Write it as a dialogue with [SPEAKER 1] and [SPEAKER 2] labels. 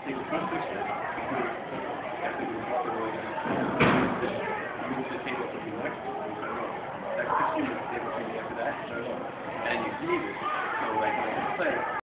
[SPEAKER 1] take the front six there, after we drop it away, move the table to the next one, turn it over. That's 15 minutes, the table to the after that, turn it over. And you leave it, so like, play.